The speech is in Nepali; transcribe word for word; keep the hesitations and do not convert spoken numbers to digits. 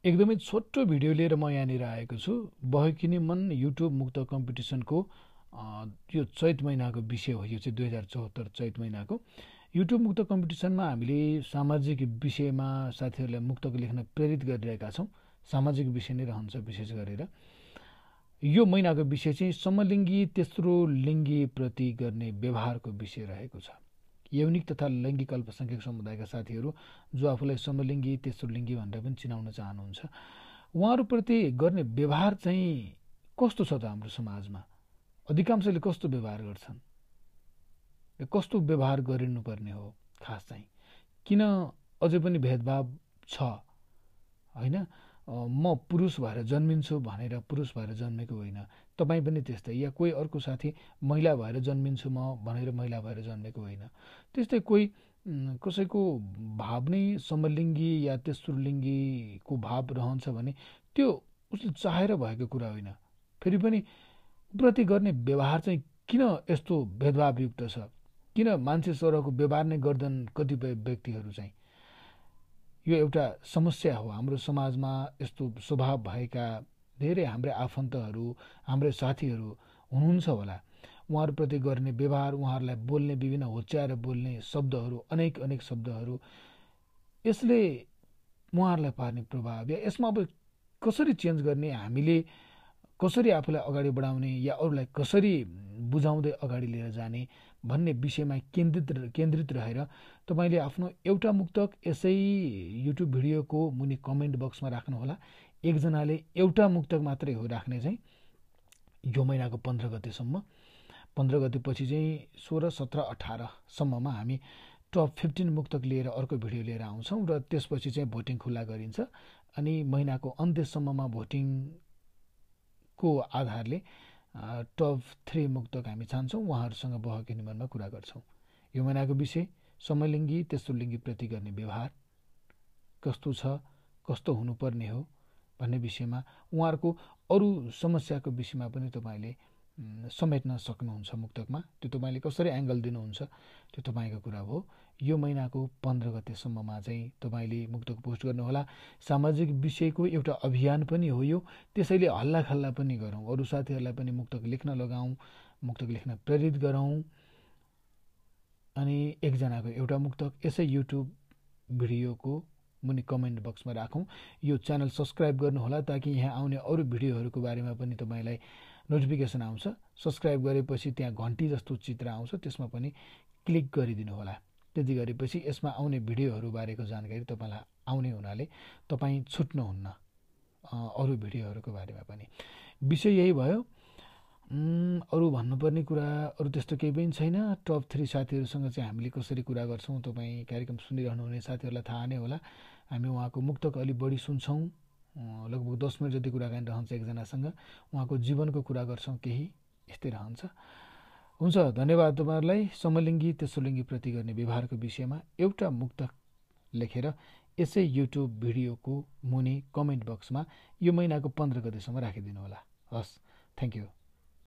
एकदमै छोटो भिडियो लिएर म यहाँनिर आएको छु। बहकिने मन युट्युब मुक्त कम्पिटिसनको यो चैत महिनाको विषय हो। यो चाहिँ दुई हजार चौहत्तर चैत महिनाको युट्युब मुक्त कम्पिटिसनमा हामीले सामाजिक विषयमा साथीहरूलाई मुक्तक लेख्न प्रेरित गरिरहेका छौँ। सामाजिक विषय नै रहन्छ विशेष गरेर। यो महिनाको विषय चाहिँ समलिङ्गी तेस्रो लिङ्गी प्रति गर्ने व्यवहारको विषय रहेको छ। यौनिक तथा लैङ्गिक अल्पसङ्ख्यक समुदायका साथीहरू जो आफूलाई समलिङ्गी तेस्रो लिङ्गी भनेर पनि चिनाउन चाहनुहुन्छ, उहाँहरूप्रति गर्ने व्यवहार चाहिँ कस्तो छ त? हाम्रो समाजमा अधिकांशले कस्तो व्यवहार गर्छन्? कस्तो व्यवहार गरिनुपर्ने हो? खास चाहिँ किन अझै पनि भेदभाव छ? होइन, म पुरुष भएर जन्मिन्छु भनेर पुरुष भएर जन्मेको होइन, तपाईँ पनि त्यस्तै, या कोही अर्को साथी महिला भएर जन्मिन्छु म भनेर महिला भएर जन्मेको होइन। त्यस्तै कोही कसैको भाव नै समलिङ्गी या तेस्रो लिङ्गीको भाव रहन्छ भने त्यो उसले चाहेर भएको कुरा होइन। फेरि पनि प्रति गर्ने व्यवहार चाहिँ किन यस्तो भेदभावयुक्त छ? किन मान्छे सरहको व्यवहार नै गर्दैनन् कतिपय व्यक्तिहरू चाहिँ? यो एउटा समस्या हो। हाम्रो समाजमा यस्तो स्वभाव भएका धेरै हाम्रै आफन्तहरू, हाम्रै साथीहरू हुनुहुन्छ होला। उहाँहरूप्रति गर्ने व्यवहार, उहाँहरूलाई बोल्ने विभिन्न होच्याएर बोल्ने शब्दहरू, अनेक अनेक शब्दहरू, यसले उहाँहरूलाई पार्ने प्रभाव या यसमा अब कसरी चेन्ज गर्ने, हामीले कसरी आफूलाई अगाडि बढाउने या अरूलाई कसरी बुझाउँदै अगाडि लिएर जाने भन्ने विषयमा केन्द्रित केन्द्रित रहेर तपाईँले आफ्नो एउटा मुक्तक यसै युट्युब भिडियोको मुनि कमेन्ट बक्समा राख्नुहोला। एकजनाले एउटा मुक्तक मात्रै हो राख्ने चाहिँ यो महिनाको पन्ध्र गतेसम्म। पन्ध्र गतेपछि चाहिँ सोह्र सत्र अठारसम्ममा हामी टप फिफ्टिन मुक्तक लिएर अर्को भिडियो लिएर आउँछौँ र त्यसपछि चाहिँ भोटिङ खुल्ला गरिन्छ। अनि महिनाको अन्त्यसम्ममा भोटिङको आधारले टप थ्री मुक्तक हामी छान्छौँ, उहाँहरूसँग बहकिने मनमा कुरा गर्छौँ। यो महिनाको विषय समलिङ्गी तेस्रो लिङ्गी प्रति गर्ने व्यवहार कस्तो छ, कस्तो हुनुपर्ने हो भन्ने विषयमा, उहाँहरूको अरू समस्याको विषयमा पनि तपाईँले समेट्न सक्नुहुन्छ मुक्तकमा। त्यो तपाईँले कसरी एङ्गल दिनुहुन्छ त्यो तपाईँको कुरा हो। यो महिनाको पन्ध्र गतेसम्ममा चाहिँ तपाईँले मुक्तक पोस्ट गर्नुहोला। सामाजिक विषयको एउटा अभियान पनि हो यो, त्यसैले हल्लाखल्ला पनि गरौँ, अरू साथीहरूलाई पनि मुक्तक लेख्न लगाऊँ, मुक्तक लेख्न प्रेरित गरौँ। अनि एकजनाको एउटा मुक्तक यसै युट्युब भिडियोको मुनि कमेन्ट बक्समा राखौँ। यो च्यानल सब्सक्राइब गर्नुहोला ताकि यहाँ आउने अरू भिडियोहरूको बारेमा पनि तपाईँलाई नोटिफिकेसन आउँछ। सब्सक्राइब गरेपछि त्यहाँ घन्टी जस्तो चित्र आउँछ, त्यसमा पनि क्लिक गरिदिनु होला। त्यति गरेपछि यसमा आउने भिडियोहरू बारेको जानकारी तपाईँलाई आउने हुनाले तपाईँ छुट्नुहुन्न अरू भिडियोहरूको बारेमा पनि। विषय यही भयो। अरू भन्नुपर्ने कुरा अरू त्यस्तो केही पनि छैन। टप थ्री साथीहरूसँग चाहिँ हामीले कसरी कुरा गर्छौँ तपाईँ कार्यक्रम सुनिरहनुहुने साथीहरूलाई थाहा नै होला। हामी उहाँको मुक्तक अलि बढी सुन्छौँ, लगभग दस मिनट जति कुराकानी रहन्छ एकजनासँग, उहाँको जीवनको कुरा गर्छौँ, केही यस्तै रहन्छ। हुन्छ, धन्यवाद तपाईँहरूलाई। समलिङ्गी तेस्रो लिङ्गी प्रति गर्ने व्यवहारको विषयमा एउटा मुक्तक लेखेर यसै युट्युब भिडियोको मुनि कमेन्ट बक्समा यो महिनाको पन्ध्र गतेसम्म राखिदिनु होला। हस्, थ्याङ्क यू।